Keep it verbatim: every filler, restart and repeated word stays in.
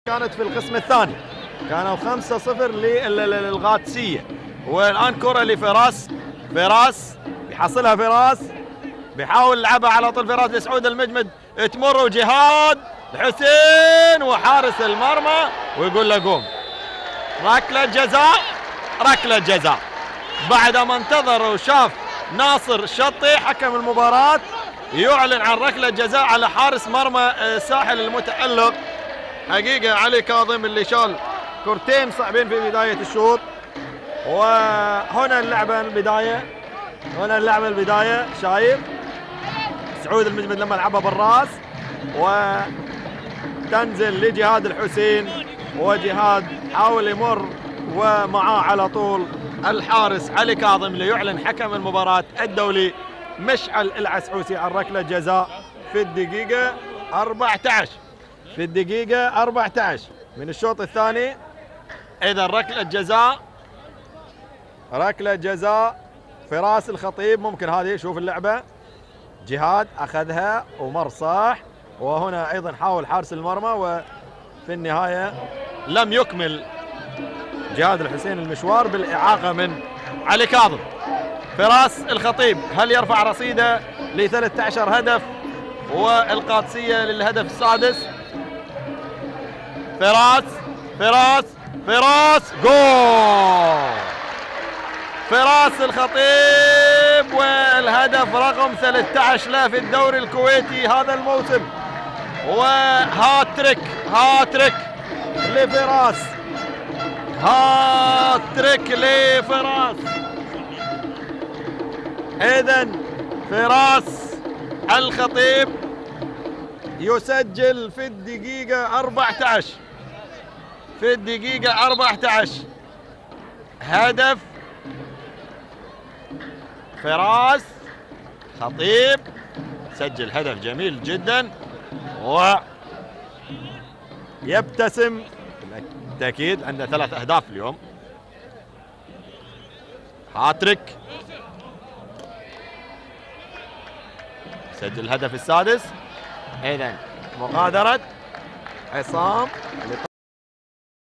كانت في القسم الثاني، كانوا خمسة صفر للغاتسية. والآن كرة لفراس، فراس بيحصلها فراس، بيحاول يلعبها على طول فراس لسعود المجمد، تمر وجهاد الحسين وحارس المرمى ويقول له قوم. ركلة جزاء، ركلة جزاء. بعد ما انتظر وشاف ناصر الشطي حكم المباراة يعلن عن ركلة جزاء على حارس مرمى ساحل المتألق حقيقة علي كاظم، اللي شال كرتين صعبين في بداية الشوط. وهنا اللعبة البداية، هنا اللعبة البداية، شايف سعود المجمد لما لعبها بالراس وتنزل لجهاد الحسين، وجهاد حاول يمر ومعاه على طول الحارس علي كاظم ليعلن حكم المباراة الدولي مشعل العسعوسي عن ركلة جزاء في الدقيقة أربعة عشر، في الدقيقة أربعة عشر من الشوط الثاني. إذا ركلة جزاء، ركلة جزاء فراس الخطيب. ممكن هذه، شوف اللعبة، جهاد أخذها ومر صح، وهنا أيضا حاول حارس المرمى وفي النهاية لم يكمل جهاد الحسين المشوار بالإعاقة من علي كاظم. فراس الخطيب هل يرفع رصيده ل ثلاثة عشر هدف والقادسية للهدف السادس؟ فراس فراس فراس جول فراس الخطيب، والهدف رقم ثلاثة عشر له في الدوري الكويتي هذا الموسم، وهاتريك هاتريك لفراس، هاتريك لفراس. إذن فراس الخطيب يسجل في الدقيقة أربعة عشر، في الدقيقة أربعة عشر هدف فراس خطيب، سجل هدف جميل جدا ويبتسم بالتأكيد، عنده ثلاث أهداف اليوم. هاتريك، سجل الهدف السادس. إذن مغادرة عصام